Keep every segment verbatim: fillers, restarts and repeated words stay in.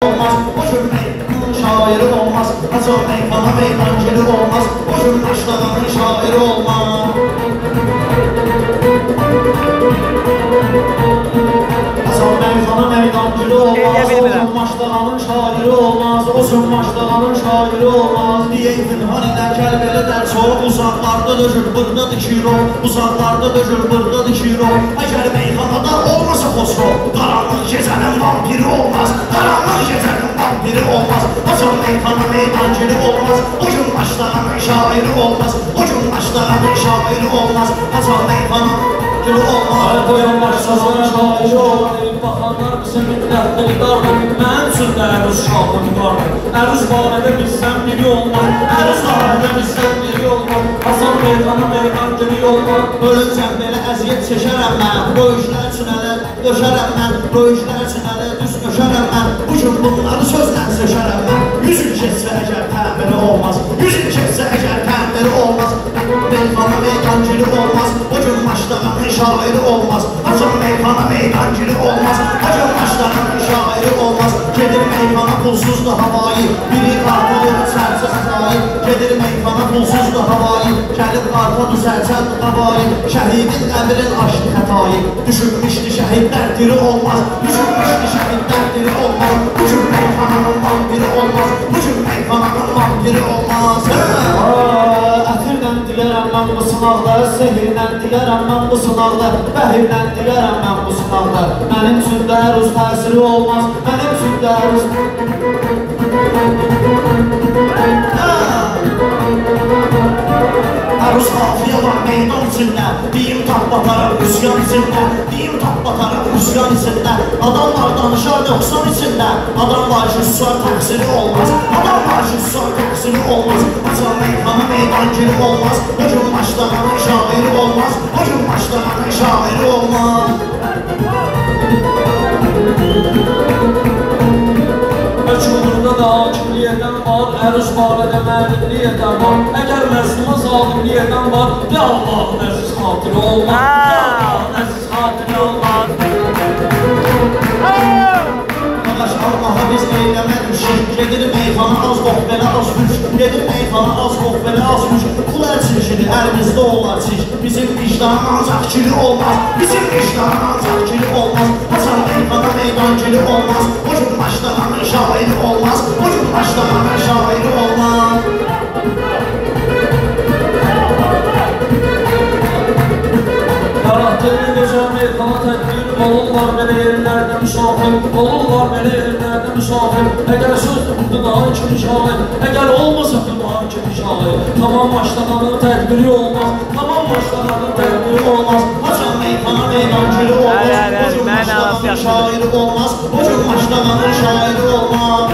olmaz, boşun meydanın şairi olmaz. Hasan meydana meydancili olmaz, boşun başlamanın şairi olmaz. Hasan meydana meydancili olmaz, boşun başlamanın şairi olmaz. Boşun başlamanın şairi olmaz. Diyeydin hanilə gəl belə dərs ol, uzaqlarda döşür, burada dikir ol. Uzaqlarda döşür, burada dikir ol. Əgər meyxanada olmasa xosro, qaranlıq gecənin vampiri olmaz. Qaranlıq gecənin vampiri olmaz. Hasan meyxana meydancili olmaz, o gün başlayanın şairi olmaz. O gün başlayanın şairi olmaz. Hasan meyxana gül olmaz. Ay qoyan başlasana şairi olmaz. Baxanlar bizim müddətli dardır. Mən üçün də əruz şahın vardır. Əruz barədə bilsən biri olmaz. Əruz barədə bilsən biri olmaz. Hasan meyxana meydancili olmaz. Ölüncəm belə əziyyət çəkərəm mən. Böyüşlər üçün ələ döşərəm mən. Böyüşlər üçün ələ düz döşərəm mən. Bu gün bunları sözlə söşərəm mən. Yüz il keçsə əgər təmiri olmaz. Yüz il keçsə əgər təmiri olmaz. Meyxana meydancili olmaz. O gün başlayanın şairi olmaz. Hasan meyxana meydancili olmaz. O gün başlayanın şairi olmaz. Gedir meyxana pulsuz da havayı. Biri qartadır sərçə sızayı. Gedir meyxana pulsuz da havayı. Gəlib qartadır sərçə havayı. Şəhidin qəbrin aşdı xətayı. Düşünmüşdü şəhidlər diri olmaz. Düşünmüşdü şəhidlər diri olmaz. Bu gün meyxananın vampiri olmaz. Bu gün meyxananın vampiri olmaz. Ətirdən dilərəm mən bu sınavda. Sehirdən dilərəm mən bu sınavda. Bəhirdən dilərəm mən bu sınavda. Mənim üçün də əruz təsiri olmaz. Mənim üçün də əruz Əruz hafiyə var meydan içində. Deyim tap bataraq üsyan içində. Deyim tap bataraq üsyan içində. Adamlar danışar doksan içində. Adam var ki susar təqsiri olmaz. Adam var ki susar təqsiri olmaz. Hasan meyxana meydancili olmaz. O gün başlayanın şairi olmaz. O gün başlayanın şairi olmaz. Hökumurda da hakimliyyədən var, əruz barədə məlimliyyədən var. Əgər məzluma zalimliyyədən var, de Allah'ın əziz xatiri olmaz. De Allah'ın əziz xatiri olmaz. Qardaş Allah'a biz eyləmədik şey. Gedir meyxana az qox belə az güc. Gedir meyxana az qox belə az güc. Pul əlçilişidir, əlimizdə olar çiş. Bizim vicdanın ancaq kili olmaz. Bizim vicdanın ancaq kili olmaz. Hasan meyxana meydancili olmaz. O gün başlayanın şairi olmaz. O gün başlayanın şairi olmaz. Yaratdığını gözəl meyxana tədbir olurlar belə yerlərdə müsafir. Olurlar belə yerlərdə müsafir. Əgər sözdür dudağı kimi şahid. Əgər olmasa dudağı kimi şahid. Tamam başlamanın tədbiri olmaz. Tamam başlamanın tədbiri olmaz. Hasan meyxana meydancili olmaz. O gün başlayanın şairi olmaz. O gün başlayanın şairi olmaz.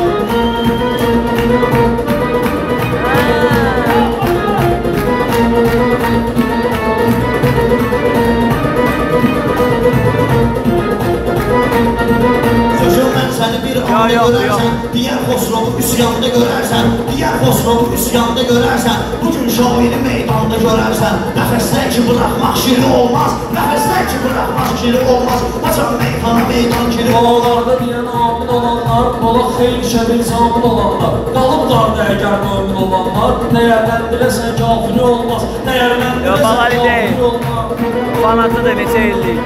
Görərsən, diğer Xosrovu üsyanda görərsən, diğer Xosrovu üsyanda görərsən, bugün şairi meydanda görərsən. Nəfəslər ki bıraxmaq şiri olmaz, nəfəslər ki bıraxmaq şiri olmaz. Hasan meyxana meydancili Dağlarda deyən amin olanlar, ola xeyr şəbil samin olanlar. Qalıblardı əgər mömin olanlar, dəyərləndirəsən kafiri olmaz, dəyərləndirəsən kafiri olmaz. Fanatı da neçə illik.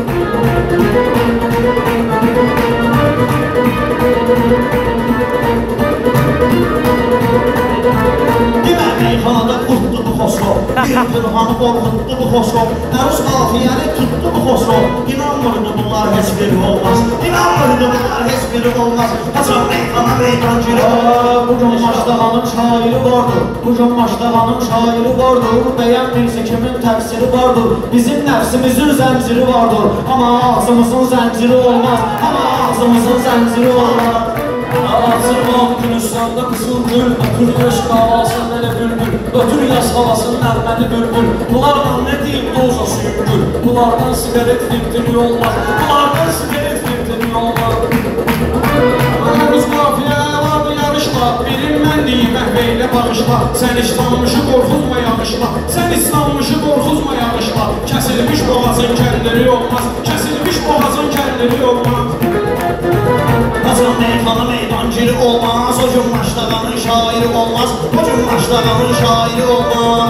Demə meyxanada qurtdu bu Xosrov. Bir pırhanı qorxutdu bu Xosrov. Əruz qafiyəni tutdu bu Xosrov. İnanmırdı bunlar heç biri olmaz. İnanmırdı bunlar heç biri olmaz. Hasan meyxana meydancili olmaz. Bugün başlayanın şairi vardır. Bugün başlayanın şairi vardır. Bəyənmirsə kimin təfsiri vardır. Bizim nəfsimizin zənciri vardır. Amma ağzımızın zənciri olmaz. Amma ağzımızın zənciri olmaz. Ağzır var Gülüstanda qızıl gül, ötür göz qavasın elə bülbül, ötür yaz havasının ərməni bülbül. Bunlardan nə deyim doza suyum gül, bunlardan sigaret filtri olmaz, bunlardan sigaret filtri olmaz. Əruz qafiyə vardı yarışla, birin mən deyim əhveylə bağışla. Sən İslammışı qorxuzma yağışla, sən İslammışı qorxuzma yağışla. Kəsilmiş boğazın kəndiri olmaz, kəsilmiş boğazın kəndiri olmaz. Hasan meyxana meydan olmaz. O gün başlağanın şairi olmaz. O gün başlağanın şairi olmaz.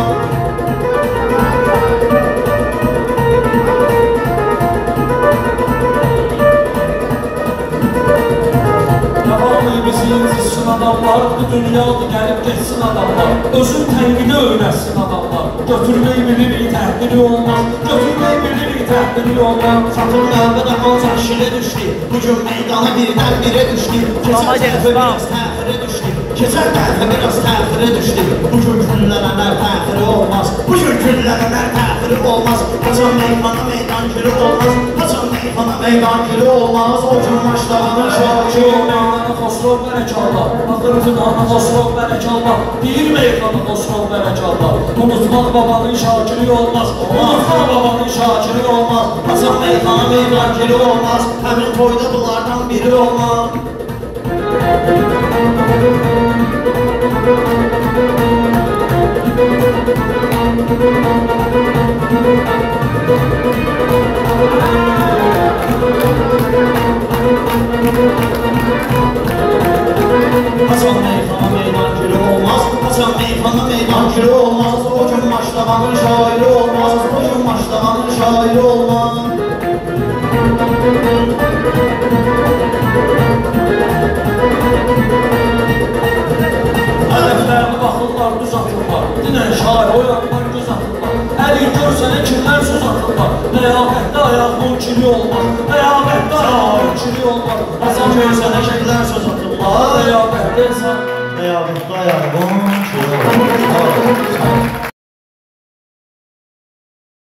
Bizi incitsin adamlar, bu dünyadır gəlib geçsin adamlar. Özün tənqidi öyrəsin adamlar. Götürmək bilirik, təhdiri olmaz. Götürmək bilirik, təhdiri olmaz. Satın növbədə olacaq şirə düşdü. Bugün meydana birdən birə düşdü. Keçər tərəfə biraz təxirə düşdü. Keçər tərəfə biraz təxirə düşdü. Bugün günlərənər təxiri olmaz. Bugün günlərənər təxiri olmaz. Haçan meydana meydan giri olmaz. Haçan meydana meydan giri olmaz. O gün başlağanın şairi olmaz. Xosrov bərəkallah, axırıcıqanı Xosrov bərəkallah, deyir meyxanı Xosrov bərəkallah. Unutmaq babanın şakiri olmaz, unutmaq babanın şakiri olmaz. Haçan meyxana meydan giri olmaz. Həmin toyda bunlardan biri olmaz. Haçan meyxana meydan giri olmaz. Haçan meyxana meydan giri olmaz. O gün başlağanın şairi olmaz. O gün başlağanın şairi olmaz. Hədəflərini baxırlar, düz atırlar. Dinən şair o yandan göz atırlar. Əli görsənə kimlər söz atırlar. Ləyaqətdə ayağının kiri olmaz. Ləyaqətdə ayağının kiri olmaz. Haçan görsənə kimlər söz atırlar. Ləyaqətdə insan Ləyaqətdə ayağının kiri olmaz.